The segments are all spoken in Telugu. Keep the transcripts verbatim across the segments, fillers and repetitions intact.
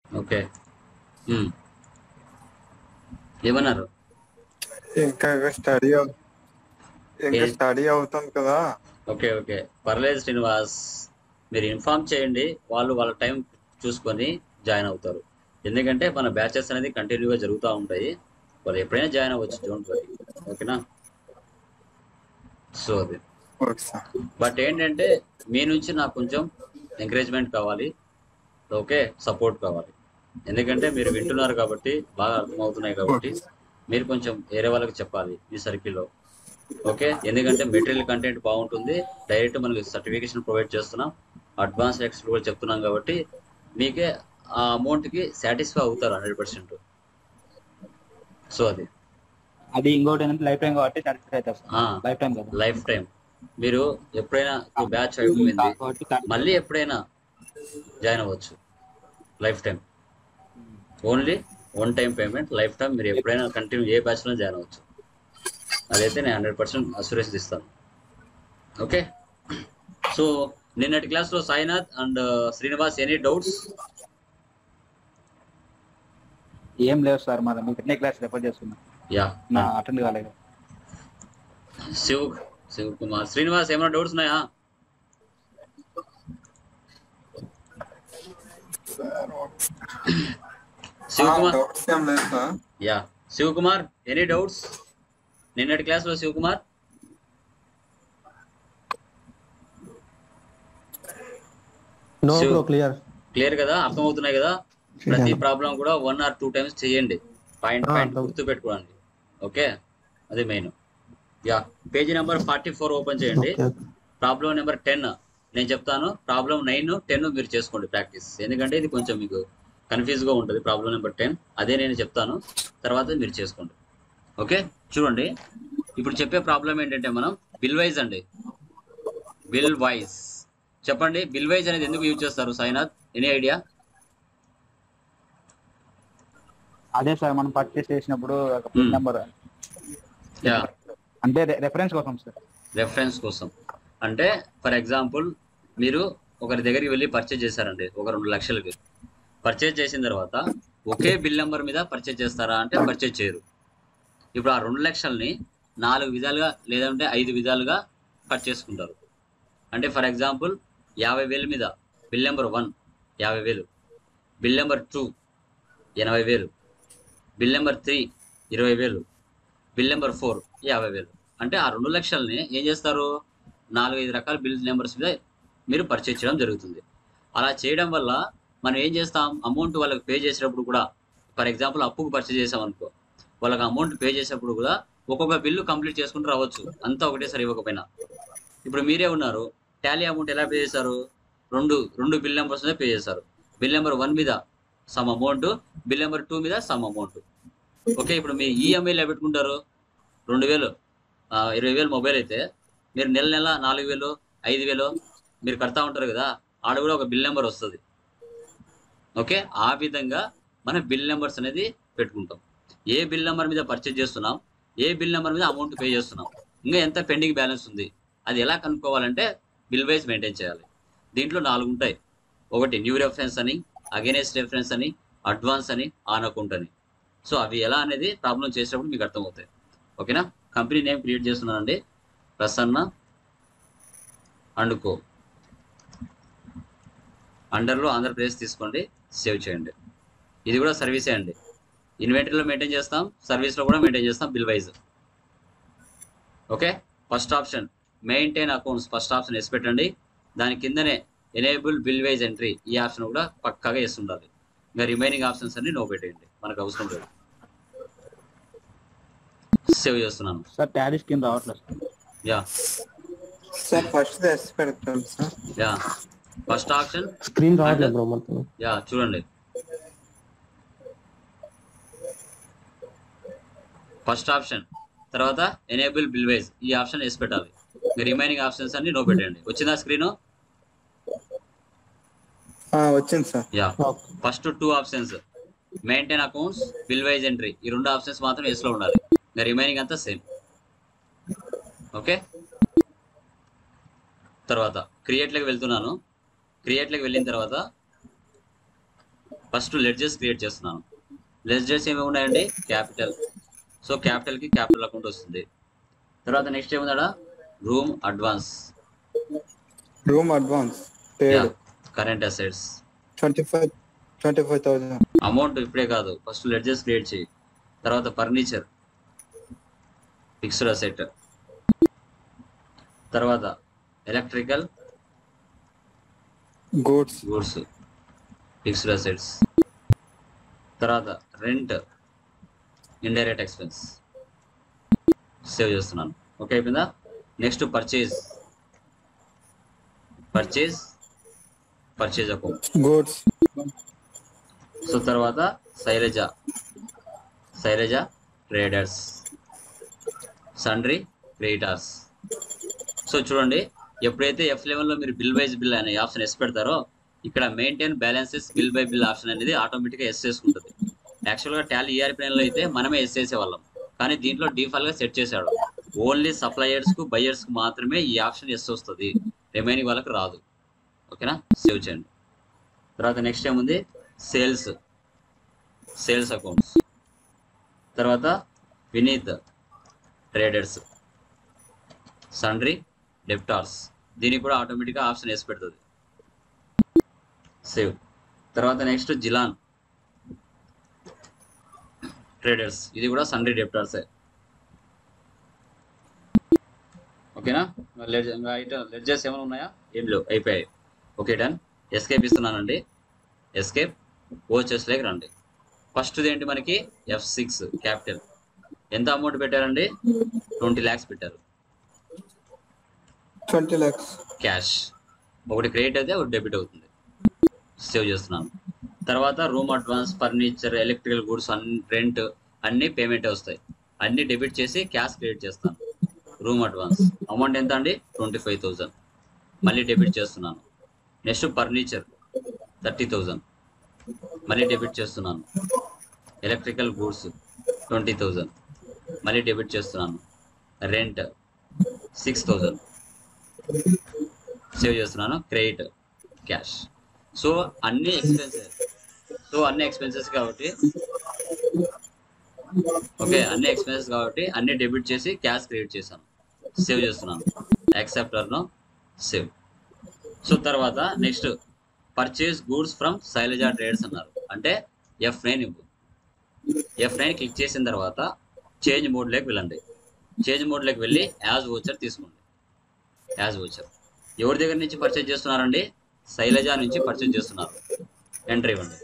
ఓకే. ఉమ్, ఏమన్నారు? ఇంకా స్టడీ ఇంకా ఏ- స్టడీ అవుతాం కదా. ఓకే ఓకే, పర్లేదు శ్రీనివాస్, మీరు ఇన్ఫార్మ్ చేయండి, వాళ్ళు వాళ్ళ టైం చూసుకొని జాయిన్ అవుతారు. ఎందుకంటే మన బ్యాచెస్ అనేది కంటిన్యూగా జరుగుతూ ఉంటాయి, వాళ్ళు ఎప్పుడైనా జాయిన్ అవ్వచ్చు, డోంట్ వరీ. ఓకేనా? సో అది. Okay sir. బట్ ఏంటంటే మీ నుంచి నాకు కొంచెం ఎంకరేజ్మెంట్ కావాలి, ఓకే, సపోర్ట్ కావాలి. ఎందుకంటే మీరు వింటున్నారు కాబట్టి, బాగా అర్థమవుతున్నాయి కాబట్టి, ఓకే సార్. మీరు కొంచెం వేరే వాళ్ళకి చెప్పాలి మీ సర్కిల్లో. ఓకే, ఎందుకంటే మెటీరియల్ కంటెంట్ బాగుంటుంది, డైరెక్ట్ మనకి సర్టిఫికేషన్ ప్రొవైడ్ చేస్తున్నాం, అడ్వాన్స్ ఎక్స్పీ కూడా చెప్తున్నాం కాబట్టి మీకే ఆ అమౌంట్కి సాటిస్ఫై అవుతారు హండ్రెడ్ పర్సెంట్. సో అది. అది ఇంకోటి ఏంటంటే లైఫ్ టైం కాబట్టి సాటిస్ఫై అవుతారు సార్. లైఫ్ టైం కదా, లైఫ్ టైం మీరు ఎప్పుడైనా ఇప్పుడు బ్యాచ్ టూ ఇయర్స్ అయిపోయింది, కాబట్టి సాటిస్ఫై మళ్ళీ అవుతారు. ఎప్పుడైనా జాయిన్ అవ్వచ్చు. Lifetime only one time payment, lifetime మీరు ఎప్పుడైనా కంటిన్యూ ఏ బ్యాచ్లో జాయిన్ అవ్వచ్చు. అదైతే నేను హండ్రెడ్ పర్సెంట్ అష్యూరెన్స్ ఇస్తాను. ఓకే. సో నిన్నటి క్లాస్లో Sainath and Srinivas, any doubts? ఏం లేదు సార్, మన మీ పెట్టిన క్లాస్ రెఫర్ చేస్తున్నాం, యా, నా అటెండ్ కాలేదు. శివ్ శివ్ కుమార్, శ్రీనివాస్ ఏమైనా డౌట్స్ ఉన్నాయా? శివ్ కుమార్, డౌట్స్ ఏం లేదు sir. Yeah, Shiv Kumar, any doubts నిన్నటి క్లాస్లో? Shiv Kumar, no bro, clear. Clear కదా, అర్థమవుతున్నాయి కదా? ప్రతి ప్రాబ్లం కూడా వన్ ఆర్ టూ టైమ్స్ చేయండి, పాయింట్ పాయింట్ గుర్తు పెట్టుకోండి. ఓకే, అది main. Yeah, page number forty four open చేయండి. ప్రాబ్లం నెంబర్ టెన్ నేను చెప్తాను, ప్రాబ్లం నైన్ టెన్ మీరు చేసుకోండి ప్రాక్టీస్, ఎందుకంటే ఇది కొంచెం మీకు కన్ఫ్యూజ్గా ఉంటుంది. ప్రాబ్లం నెంబర్ టెన్ అదే నేను చెప్తాను, తర్వాత మీరు చేసుకోండి. ఓకే, చూడండి, ఇప్పుడు చెప్పే ప్రాబ్లం ఏంటంటే మనం బిల్ వైజ్ అండి, బిల్ వైజ్. చెప్పండి, బిల్ వైజ్ అనేది ఎందుకు యూజ్ చేస్తారు సాయినాథ్, ఎనీ ఐడియా? అదే సార్, మనం పర్చేస్ చేసినప్పుడు ఒక పిన్ నెంబర్ యా, అంటే రెఫరెన్స్ కోసం సార్. రెఫరెన్స్ కోసం అంటే, ఫర్ ఎగ్జాంపుల్ మీరు ఒకరి దగ్గరికి వెళ్ళి పర్చేజ్ చేశారండి ఒక రెండు లక్షలకి. పర్చేజ్ చేసిన తర్వాత ఒకే బిల్ నెంబర్ మీద పర్చేజ్ చేస్తారా అంటే పర్చేజ్ చేయరు. ఇప్పుడు ఆ రెండు లక్షల్ని నాలుగు విధాలుగా లేదంటే ఐదు విధాలుగా కట్ చేసుకుంటారు. అంటే ఫర్ ఎగ్జాంపుల్ యాభై వేలు మీద బిల్ నెంబర్ వన్ యాభై వేలు, బిల్ నెంబర్ టూ ఎనభై వేలు, బిల్ నెంబర్ త్రీ ఇరవై వేలు, బిల్ నెంబర్ ఫోర్ యాభై వేలు. అంటే ఆ రెండు లక్షల్ని ఏం చేస్తారు, నాలుగైదు రకాల బిల్ నెంబర్స్ మీద మీరు పర్చేజ్ చేయడం జరుగుతుంది. అలా చేయడం వల్ల మనం ఏం చేస్తాం, అమౌంట్ వాళ్ళకి పే చేసేటప్పుడు కూడా, ఫర్ ఎగ్జాంపుల్ అప్పుకు పర్చేజ్ చేసాం అనుకో, వాళ్ళకి అమౌంట్ పే చేసేటప్పుడు కూడా ఒక్కొక్క బిల్లు కంప్లీట్ చేసుకుంటూ రావచ్చు, అంతా ఒకటేసారి ఇవ్వకపోయినా. ఇప్పుడు మీరే ఉన్నారు, టాలీ అమౌంట్ ఎలా పే చేశారు, రెండు రెండు బిల్ నెంబర్స్ మీద పే చేశారు. బిల్ నెంబర్ వన్ మీద some amount, bill number two మీద సమ్ అమౌంట్. ఓకే, ఇప్పుడు మీ ఈఎంఐలు ఎలా పెట్టుకుంటారు, రెండు వేలు ఇరవై వేలు మొబైల్ అయితే మీరు నెల నెల నాలుగు వేలు ఐదు వేలు మీరు కడతా ఉంటారు కదా, ఆడ కూడా ఒక బిల్ నెంబర్ వస్తుంది. ఓకే, ఆ విధంగా మనం బిల్ నెంబర్స్ అనేది పెట్టుకుంటాం. ఏ బిల్ నెంబర్ మీద పర్చేజ్ చేస్తున్నాం, ఏ బిల్ నెంబర్ మీద అమౌంట్ పే చేస్తున్నాం, ఇంకా ఎంత పెండింగ్ బ్యాలెన్స్ ఉంది, అది ఎలా కనుక్కోవాలంటే బిల్ వైజ్ మెయింటైన్ చేయాలి. దీంట్లో నాలుగు ఉంటాయి. ఒకటి న్యూ రెఫరెన్స్ అని, అగైనెస్ట్ రెఫరెన్స్ అని, అడ్వాన్స్ అని, ఆన్ అకౌంట్ అని. సో అవి ఎలా అనేది ప్రాబ్లం చేసేటప్పుడు మీకు అర్థమవుతాయి. ఓకేనా? కంపెనీ నేమ్ క్రియేట్ చేస్తున్నానండి, ప్రసన్న అండ్ కో, అండర్లో ఆంధ్రప్రదేశ్ తీసుకోండి, సేవ్ చేయండి. ఇది కూడా సర్వీసే అండి, ఇన్వెంటరీలో మెయింటైన్ చేస్తాం, సర్వీస్లో కూడా మెయింటైన్ చేస్తాం bill wise. Okay, first option maintain accounts, first option వేసి పెట్టండి. దాని కిందనే ఎనేబుల్ బిల్ వైజ్ ఎంట్రీ, ఈ ఆప్షన్ కూడా పక్కాగా వేసి ఉండాలి. ఇంకా రిమైనింగ్ ఆప్షన్స్ అన్ని నో పెట్టేయండి, మనకు అవసరం లేదు. సేవ్ చేస్తున్నాను సార్. టాలీ స్కీమ్ రావట్లేదు యా సార్. ఫస్ట్ వేసి పెడతాం sir. Yeah, first option screen రావట్లేదు బ్రో మొత్తం. యా చూడండి, ఫస్ట్ ఆప్షన్ తర్వాత ఎనేబుల్ బిల్ వైజ్, ఈ ఆప్షన్ వేసి పెట్టాలి. రిమైనింగ్ ఆప్షన్స్ అన్ని నో పెట్టండి. వచ్చిందా స్క్రీన్? వచ్చింది sir. Yeah, first two options maintain accounts, bill wise entry, ఈ రెండు ఆప్షన్స్ మాత్రం ఎస్ లో ఉండాలి. రిమైనింగ్ అంతా సేమ్. ఓకే, తర్వాత క్రియేట్లోకి వెళ్తున్నాను. క్రియేట్లోకి వెళ్ళిన తర్వాత ఫస్ట్ లెడ్జెస్ క్రియేట్ చేస్తున్నాను. లెడ్జెస్ ఏమి ఉన్నాయండి? క్యాపిటల్. సో క్యాపిటల్ కి క్యాపిటల్ అకౌంట్ వస్తుంది. తర్వాత నెక్స్ట్ ఏముందా? Room advance. Room advance paid current assets twenty five twenty five thousand. Amount ఇప్పుడే కాదు, ఫస్ట్ లెడ్జెస్ క్రియేట్ చేయి. తర్వాత ఫర్నిచర్ ఫిక్స్డ్ అసెట్. తర్వాత electrical goods goods fixed assets. తర్వాత రెంట్ ఇండైరెక్ట్ ఎక్స్పెన్స్ సేవ్ చేస్తున్నాను. ఓకే అయిపోయిందా? Next purchase purchase purchase account goods. So తర్వాత Shailaja Shailaja traders sundry creditors. So చూడండి, ఎప్పుడైతే ఎఫ్ లెవెన్ లో మీరు బిల్ వైజ్ బిల్ అనే ఆప్షన్ ఎస్ పెడతారో ఇక్కడ maintain balances bill by bill option అనేది ఆటోమేటిక్ గా ఎస్ చేసుకుంటుంది. యాక్చువల్ గా టాలీ ఈఆర్పీ నైన్ లో అయితే మనమే ఎస్ చేసేవాళ్ళం, కానీ దీంట్లో డిఫాల్ట్ గా సెట్ చేశాడు. ఓన్లీ సప్లయర్స్ కు బయర్స్ కు మాత్రమే ఈ ఆప్షన్ ఎస్ వస్తుంది, రిమైనింగ్ వాళ్ళకి రాదు. ఓకేనా? సేవ్ చేయండి. తర్వాత నెక్స్ట్ ఏముంది? Sales sales accounts. తర్వాత వినీత్ ట్రేడర్స్ సండ్రీ డెప్టార్స్. దీనికి కూడా ఆటోమేటిక్గా ఆప్షన్ వేసి పెడుతుంది. సేవ్. తర్వాత నెక్స్ట్ జిలాన్ ట్రేడర్స్. ఇది కూడా సండ్రీ డెప్టార్సే. ఓకేనా? లెడ్జెస్ ఏమైనా ఉన్నాయా? ఏం లేవు, అయిపోయాయి. Okay done. ఎస్కేప్ ఇస్తున్నానండి. ఎస్కేప్ ఓచెస్ లేక రండి. ఫస్ట్ది ఏంటి మనకి? F six capital. ఎంత అమౌంట్ పెట్టారండి? ట్వంటీ ల్యాక్స్ పెట్టారు. Twenty lakhs cash. ఒకటి క్రెడిట్ అయితే ఒకటి డెబిట్ అవుతుంది. సేవ్ చేస్తున్నాను. తర్వాత room advance, furniture, electrical goods, అన్ని రెంట్ అన్ని పేమెంట్ వస్తాయి. అన్ని డెబిట్ చేసి క్యాష్ క్రెడిట్ చేస్తాను. రూమ్ అడ్వాన్స్ అమౌంట్ ఎంత అండి? ట్వంటీ ఫైవ్ థౌజండ్ మళ్ళీ డెబిట్ చేస్తున్నాను. నెక్స్ట్ ఫర్నిచర్ థర్టీ థౌజండ్ మళ్ళీ డెబిట్ చేస్తున్నాను. ఎలక్ట్రికల్ గూడ్స్ ట్వంటీ థౌజండ్ మళ్ళీ డెబిట్ చేస్తున్నాను. రెంట్ సిక్స్ థౌజండ్ సేవ్ చేస్తున్నాను. Credit cash. సో అన్ని ఎక్స్పెన్సెస్ సో అన్ని ఎక్స్పెన్సెస్ కాబట్టి ఓకే అన్ని ఎక్స్పెన్సెస్ కాబట్టి అన్ని డెబిట్ చేసి క్యాష్ క్రియేట్ చేశాను. సేవ్ చేస్తున్నాను. యాక్సెప్టర్ను సేవ్. సో తర్వాత next purchase goods from Shailaja traders అన్నారు. అంటే ఎఫ్ నైన్ ఇవ్వు. ఎఫ్ నైన్ క్లిక్ చేసిన తర్వాత చేంజ్ మోడ్లోకి వెళ్ళండి. చేంజ్ మోడ్లోకి వెళ్ళి యాజ్ ఓచర్ తీసుకోండి. యాజ్ ఓచర్ ఎవరి దగ్గర నుంచి పర్చేజ్ చేస్తున్నారండి? శైలజ నుంచి పర్చేజ్ చేస్తున్నారు. ఎంట్రీ ఇవ్వండి.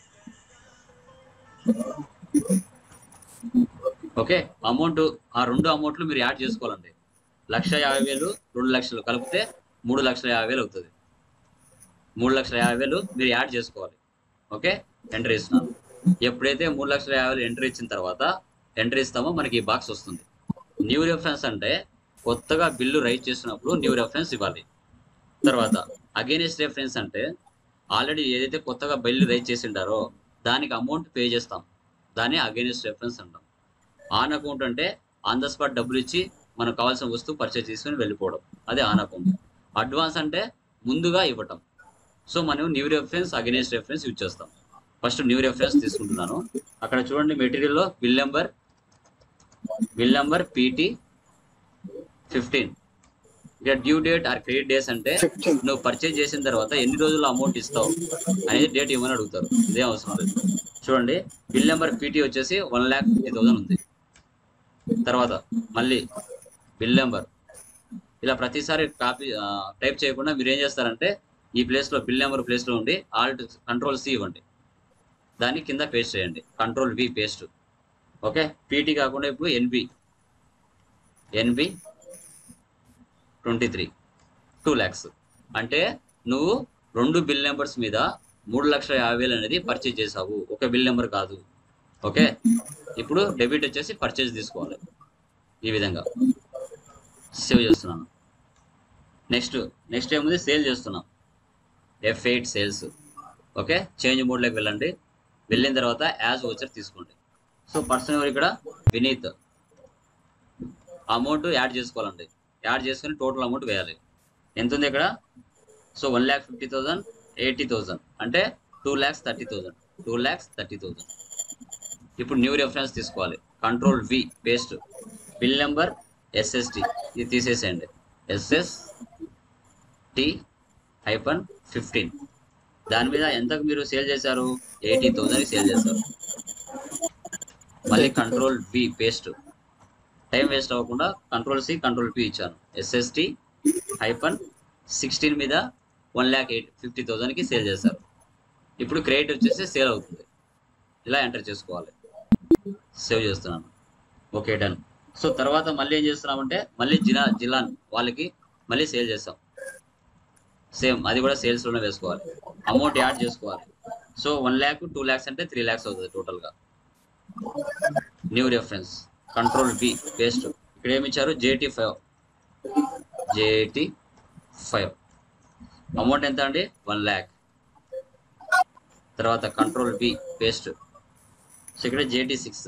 ఓకే అమౌంట్ ఆ రెండు అమౌంట్లు మీరు యాడ్ చేసుకోవాలండి. లక్ష యాభై వేలు రెండు లక్షలు కలిపితే మూడు లక్షల యాభై వేలు అవుతుంది. మూడు లక్షల యాభై వేలు మీరు యాడ్ చేసుకోవాలి. ఓకే ఎంట్రీ ఇస్తున్నాను. ఎప్పుడైతే మూడు లక్షల యాభై వేలు ఎంట్రీ ఇచ్చిన తర్వాత ఎంట్రీ ఇస్తామో మనకి ఈ బాక్స్ వస్తుంది. న్యూ రెఫరెన్స్ అంటే కొత్తగా బిల్లు రైట్ చేసినప్పుడు న్యూ రెఫరెన్స్ ఇవ్వాలి. తర్వాత అగైనెస్ట్ రెఫరెన్స్ అంటే ఆల్రెడీ ఏదైతే కొత్తగా బిల్లు రైట్ చేసి ఉంటారో దానికి అమౌంట్ పే చేస్తాం, దాన్ని అగైనెస్ట్ రెఫరెన్స్ అంటాం. ఆన్ అకౌంట్ అంటే ఆన్ ద స్పాట్ డబ్బులు ఇచ్చి మనకు కావాల్సిన వస్తువు పర్చేజ్ చేసుకుని వెళ్ళిపోవడం, అదే ఆన్ అకౌంట్. అడ్వాన్స్ అంటే ముందుగా ఇవ్వటం. సో మనం new reference against reference use చేస్తాం. ఫస్ట్ న్యూ రెఫరెన్స్ తీసుకుంటున్నాను. అక్కడ చూడండి మెటీరియల్లో bill number bill number PT fifteen. ఇక due date or credit days అంటే నువ్వు పర్చేజ్ చేసిన తర్వాత ఎన్ని రోజుల్లో అమౌంట్ ఇస్తావు అనేది డేట్ ఇవ్వమని అడుగుతారు. ఇదే అవసరం లేదు. చూడండి బిల్ నెంబర్ పీటీ వచ్చేసి వన్ ల్యాక్ ఫిఫ్టీ థౌసండ్ ఉంది. తర్వాత మళ్ళీ బిల్ నెంబర్ ఇలా ప్రతిసారి కాపీ టైప్ చేయకుండా మీరు ఏం చేస్తారంటే ఈ ప్లేస్లో బిల్ నెంబర్ ప్లేస్లో ఉండి ఆల్ట్ కంట్రోల్ సి ఇవ్వండి, దాన్ని కింద పేస్ట్ చేయండి. Control V paste. Okay PT కాకుండా ఇప్పుడు NB NB twenty three two lakhs అంటే నువ్వు రెండు బిల్ నెంబర్స్ మీద మూడు లక్షల యాభై వేలు అనేది పర్చేజ్ చేసావు, ఒక బిల్ నెంబర్ కాదు. ఓకే ఇప్పుడు డెబిట్ వచ్చేసి పర్చేజ్ తీసుకోవాలి. ఈ విధంగా సేవ్ చేస్తున్నాను. నెక్స్ట్ నెక్స్ట్ ఏముంది? సేల్ చేస్తున్నాం. F eight sales. Okay change మోడ్లోకి వెళ్ళండి. వెళ్ళిన తర్వాత యాజ్ ఓచర్ తీసుకోండి. సో పర్సన్ ఎవరు ఇక్కడ? వినీత్. అమౌంట్ యాడ్ చేసుకోవాలండి. యాడ్ చేసుకుని టోటల్ అమౌంట్ వేయాలి. ఎంత ఉంది ఇక్కడ? So one lakh fifty thousand eighty thousand అంటే two lakhs thirty thousand two lakhs thirty thousand. ఇప్పుడు న్యూ రెఫరెన్స్ తీసుకోవాలి. Control V paste, bill number SST ఇది తీసేసేయండి. ఎస్ఎస్టి హైఫన్ ఫిఫ్టీన్ దాని మీద ఎంతకు మీరు సేల్ చేశారు? ఎయిటీ థౌసండ్కి సేల్ చేశారు. మళ్ళీ control V paste, time waste అవ్వకుండా కంట్రోల్ సి కంట్రోల్ పి ఇచ్చాను. ఎస్ఎస్టి హైఫన్ సిక్స్టీన్ మీద వన్ ల్యాక్ ఎయిట్ ఫిఫ్టీ థౌసండ్కి సేల్ చేశారు. ఇప్పుడు క్రెడిట్ వచ్చేసి సేల్ అవుతుంది. ఇలా ఎంటర్ చేసుకోవాలి. సేవ్ చేస్తున్నాను. Okay done. సో తర్వాత మళ్ళీ ఏం చేస్తున్నామంటే మళ్ళీ జిలా జిలాన్ వాళ్ళకి మళ్ళీ సేల్ చేస్తాం. సేమ్ అది కూడా సేల్స్లోనే వేసుకోవాలి. అమౌంట్ యాడ్ చేసుకోవాలి. So one lakh two lakhs అంటే త్రీ ల్యాక్స్ అవుతుంది టోటల్గా. New reference control B paste, ఇక్కడ ఏమి ఇచ్చారు? JT five JT five amount ఎంత అండి? వన్ ల్యాక్. తర్వాత కంట్రోల్ బి పేస్ట్, సో ఇక్కడ JT six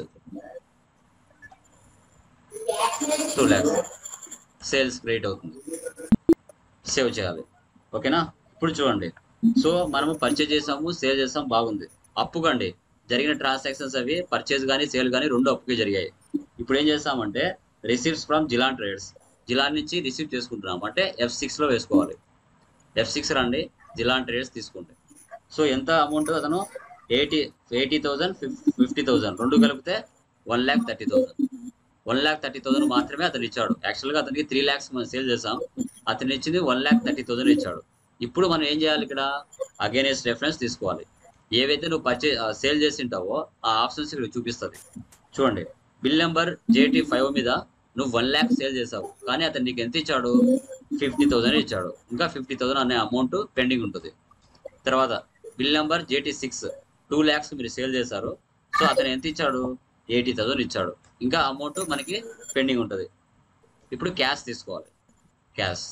two lakhs sales create అవుతుంది. సేవ్ చేయాలి. ఓకేనా? ఇప్పుడు చూడండి. సో మనము పర్చేజ్ చేసాము, సేల్ చేసాము, బాగుంది. అప్పుకండి జరిగిన ట్రాన్సాక్షన్స్ అవి పర్చేజ్ కానీ సేల్ కానీ రెండు అప్పుకే జరిగాయి. ఇప్పుడు ఏం చేస్తామంటే receives from Jilan traders, Jilan నుంచి రిసీవ్ చేసుకుంటున్నాం అంటే ఎఫ్ సిక్స్లో వేసుకోవాలి. ఎఫ్ సిక్స్ రండి, జిలాన్ ట్రేడర్స్ తీసుకుంటే. సో ఎంత అమౌంట్ అతను eighty eighty thousand fifty thousand రెండు కలిపితే one lakh thirty thousand one lakh thirty thousand మాత్రమే అతను ఇచ్చాడు. యాక్చువల్గా అతనికి త్రీ ల్యాక్స్ మనం సేల్ చేసాం, అతను ఇచ్చింది వన్ ల్యాక్ థర్టీ థౌసండ్ ఇచ్చాడు. ఇప్పుడు మనం ఏం చేయాలి? ఇక్కడ అగైనెస్ట్ రెఫరెన్స్ తీసుకోవాలి. ఏవైతే నువ్వు పర్చేజ్ సేల్ చేసి ఉంటావో ఆ ఆప్షన్స్ ఇక్కడ చూపిస్తుంది. చూడండి, బిల్ నెంబర్ జేటీ ఫైవ్ మీద నువ్వు వన్ ల్యాక్ సేల్ చేసావు, కానీ అతను నీకు ఎంత ఇచ్చాడు? ఫిఫ్టీ థౌసండ్ ఇచ్చాడు. ఇంకా ఫిఫ్టీ థౌసండ్ అనే అమౌంట్ పెండింగ్ ఉంటుంది. తర్వాత bill number JT six two lakhs మీరు సేల్ చేశారు, సో అతను ఎంత ఇచ్చాడు? ఎయిటీ థౌసండ్ ఇచ్చాడు. ఇంకా అమౌంట్ మనకి పెండింగ్ ఉంటుంది. ఇప్పుడు క్యాష్ తీసుకోవాలి. Cash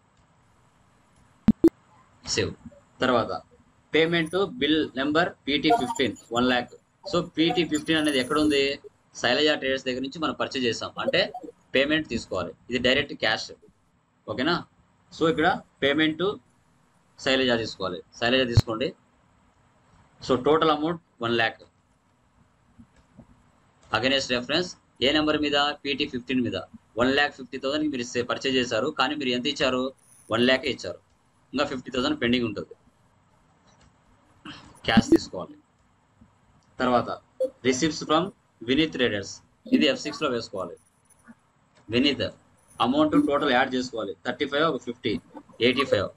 save. తర్వాత payment bill number PT fifteen one lakh. So PT fifteen అనేది ఎక్కడ ఉంది? శైలజ ట్రేడర్స్ దగ్గర నుంచి మనం పర్చేజ్ చేసాం అంటే పేమెంట్ తీసుకోవాలి. ఇది డైరెక్ట్ క్యాష్. ఓకేనా? సో ఇక్కడ పేమెంట్ శైలజ తీసుకోవాలి. శైలజ తీసుకోండి. So total amount one lakh. Against reference ఏ నెంబర్ మీద? పీటీ ఫిఫ్టీన్ మీద వన్ ల్యాక్ ఫిఫ్టీ థౌసండ్కి మీరు పర్చేజ్ చేశారు, కానీ మీరు ఎంత ఇచ్చారు? వన్ ల్యాకే ఇచ్చారు. ఇంకా ఫిఫ్టీ థౌసండ్ పెండింగ్ ఉంటుంది. క్యాష్ తీసుకోవాలి. తర్వాత రిసీవ్స్ ఫ్రమ్ వినీత్ ట్రేడర్స్, ఇది ఎఫ్ సిక్స్లో వేసుకోవాలి. వినీత్ అమౌంట్ టోటల్ యాడ్ చేసుకోవాలి. థర్టీ ఫైవ్ ఒక fifty eighty five.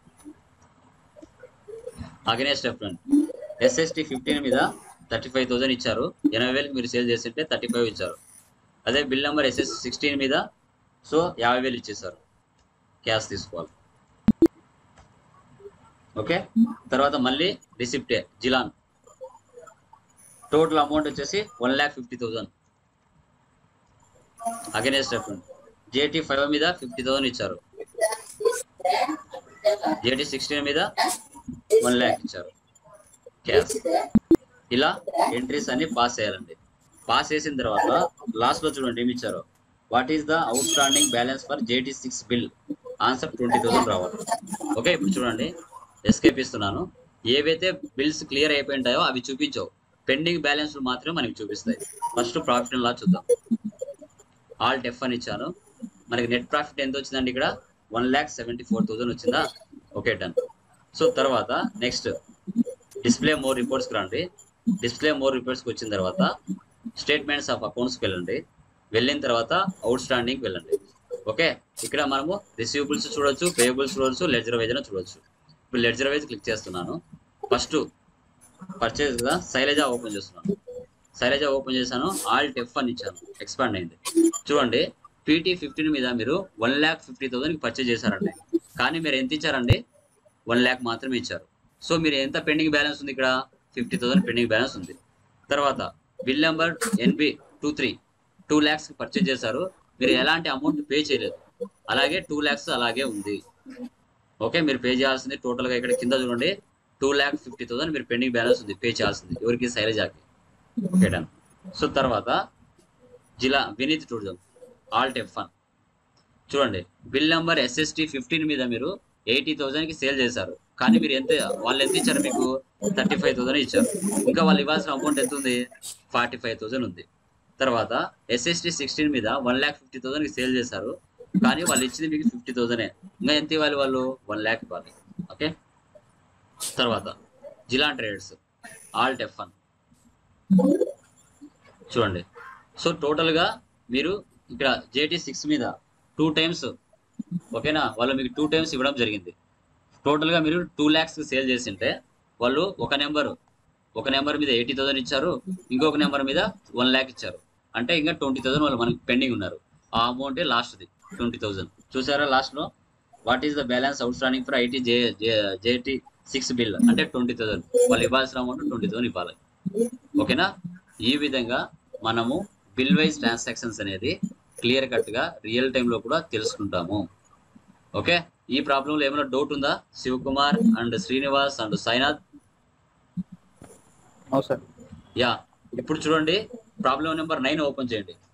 Against reference SST fifteen మీద థర్టీ ఫైవ్ థౌసండ్ ఇచ్చారు, ఎనభై వేలకు మీరు సేల్ చేస్తుంటే థర్టీ ఫైవ్ ఇచ్చారు. అదే బిల్ నెంబర్ ఎస్ఎస్ సిక్స్టీన్ మీద సో యాభై వేలు ఇచ్చేసారు. క్యాష్ తీసుకోవాలి. ఓకే. తర్వాత మళ్ళీ రిసిప్ట్ జిలాన్ టోటల్ అమౌంట్ వచ్చేసి one lakh fifty thousand. Against reference JT five మీద ఫిఫ్టీ థౌసండ్ ఇచ్చారు, జేటీ సిక్స్టీన్ మీద వన్ ల్యాక్ ఇచ్చారు. క్యాష్. ఇలా ఎంట్రీస్ అన్ని పాస్ చేయాలండి. పాస్ చేసిన తర్వాత లాస్ట్ లో చూడండి ఏమి ఇచ్చారో. What is the outstanding balance for JT six bill? Answer twenty thousand రావాలి. ఓకే. ఇప్పుడు చూడండి, ఎస్కేప్ ఇస్తున్నాను. ఏవైతే బిల్స్ క్లియర్ అయిపోయింటాయో అవి చూపించవు, పెండింగ్ బ్యాలెన్స్ మాత్రమే మనకి చూపిస్తాయి. ఫస్ట్ ప్రాఫిట్ అండ్ లాస్ చూద్దాం. ఆల్ టెఫ్ అని ఇచ్చాను. మనకి నెట్ ప్రాఫిట్ ఎంత వచ్చిందండి? ఇక్కడ one lakh seventy four thousand వచ్చిందా? Okay done. సో తర్వాత నెక్స్ట్ డిస్ప్లే మోర్ రిపోర్ట్స్కి రండి. డిస్ప్లే మోర్ రిపోర్ట్స్కి వచ్చిన తర్వాత స్టేట్మెంట్స్ ఆఫ్ అకౌంట్స్కి వెళ్ళండి. వెళ్ళిన తర్వాత అవుట్ స్టాండింగ్కి వెళ్ళండి. ఓకే. ఇక్కడ మనము రిసీవబుల్స్ చూడొచ్చు, పేయబుల్స్ చూడొచ్చు, లెడ్జర్ వైజ్ అని చూడొచ్చు. ఇప్పుడు లెడ్జర్ వైజ్ క్లిక్ చేస్తున్నాను. ఫస్ట్ పర్చేజ్ కదా శైలజ ఓపెన్ చేస్తున్నాను. శైలజ ఓపెన్ చేశాను. ఆల్ టెఫ్ అని ఇచ్చాను, ఎక్స్పాండ్ అయింది. చూడండి, పీటీ ఫిఫ్టీన్ మీద మీరు వన్ ల్యాక్ ఫిఫ్టీ థౌసండ్కి పర్చేజ్ చేశారండి, కానీ మీరు ఎంత ఇచ్చారండి? వన్ ల్యాక్ మాత్రమే ఇచ్చారు. సో మీరు ఎంత పెండింగ్ బ్యాలెన్స్ ఉంది? ఇక్కడ ఫిఫ్టీ థౌసండ్ పెండింగ్ బ్యాలెన్స్ ఉంది. తర్వాత bill number NB two three two ల్యాక్స్కి పర్చేజ్ చేశారు, మీరు ఎలాంటి అమౌంట్ పే చేయలేదు, అలాగే టూ ల్యాక్స్ అలాగే ఉంది. ఓకే. మీరు పే చేయాల్సింది టోటల్గా ఇక్కడ కింద చూడండి టూ ల్యాక్ ఫిఫ్టీ థౌసండ్ మీరు పెండింగ్ బ్యాలెన్స్ ఉంది, పే చేయాల్సింది. ఎవరికి? శైలజాకి. Okay done. సో తర్వాత జిలా వినీత్ చూద్దాం. ఆల్ టెఫ్ వన్ చూడండి, బిల్ నెంబర్ ఎస్ఎస్టీ ఫిఫ్టీన్ మీద మీరు ఎయిటీ థౌసండ్కి సేల్ చేశారు, కానీ మీరు ఎంత వాళ్ళు ఎంత ఇచ్చారు? మీకు థర్టీ ఫైవ్ థౌసండ్ ఇచ్చారు. ఇంకా వాళ్ళు ఇవ్వాల్సిన అమౌంట్ ఎంత ఉంది? ఫార్టీ ఫైవ్ థౌసండ్ ఉంది. తర్వాత ఎస్ఎస్టీ సిక్స్టీన్ మీద వన్ ల్యాక్ ఫిఫ్టీ థౌసండ్కి సేల్ చేశారు, కానీ వాళ్ళు ఇచ్చింది మీకు ఫిఫ్టీ థౌసండే. ఇంకా ఎంత ఇవ్వాలి వాళ్ళు? వన్ ల్యాక్ ఇవ్వాలి. ఓకే. తర్వాత Jilan traders alt F one చూడండి. సో టోటల్గా మీరు ఇక్కడ జేటీ సిక్స్ మీద టూ టైమ్స్, ఓకేనా, వాళ్ళు మీకు టూ టైమ్స్ ఇవ్వడం జరిగింది. టోటల్గా మీరు టూ ల్యాక్స్కి సేల్ చేసింటే వాళ్ళు ఒక నెంబర్ ఒక నెంబర్ మీద ఎయిటీ థౌసండ్ ఇచ్చారు, ఇంకొక నెంబర్ మీద వన్ ల్యాక్ ఇచ్చారు. అంటే ఇంకా ట్వంటీ థౌసండ్ వాళ్ళు మనకి పెండింగ్ ఉన్నారు. ఆ అమౌంటే లాస్ట్ది ట్వంటీ థౌసండ్. చూసారా లాస్ట్లో what is the balance outstanding for IT J JT six bill అంటే ట్వంటీ థౌసండ్. వాళ్ళు ఇవ్వాల్సిన అమౌంట్ ట్వంటీ థౌసండ్ ఇవ్వాలి. ఓకేనా? ఈ విధంగా మనము బిల్ వైజ్ ట్రాన్సాక్షన్స్ అనేది క్లియర్ కట్గా రియల్ టైంలో కూడా తెలుసుకుంటాము. ఓకే. ఈ ప్రాబ్లంలో ఏమైనా డౌట్ ఉందా? Shivakumar and Srinivas and Sainath. అవును సార్. యా, ఇప్పుడు చూడండి ప్రాబ్లం నెంబర్ నైన్ ఓపెన్ చేయండి.